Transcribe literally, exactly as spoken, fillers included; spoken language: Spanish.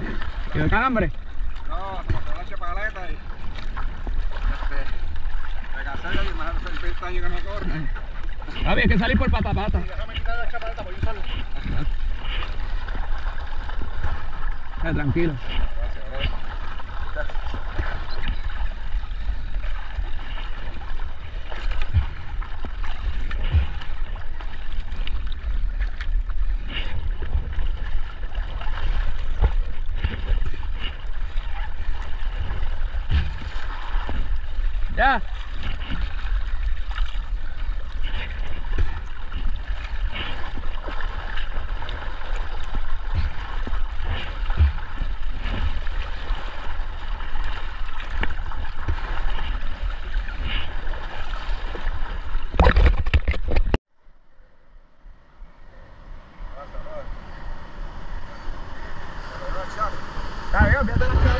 ¿Quedó con hambre? No, se pasó la chapaleta y... Este... Me casé y más hace veinte años que no corro. Había que salir por pata pata. Sí, déjame quitar la chapaleta para yo usarla. Eh, tranquilo. Gracias, bro. Ya. Está bien, fíjate la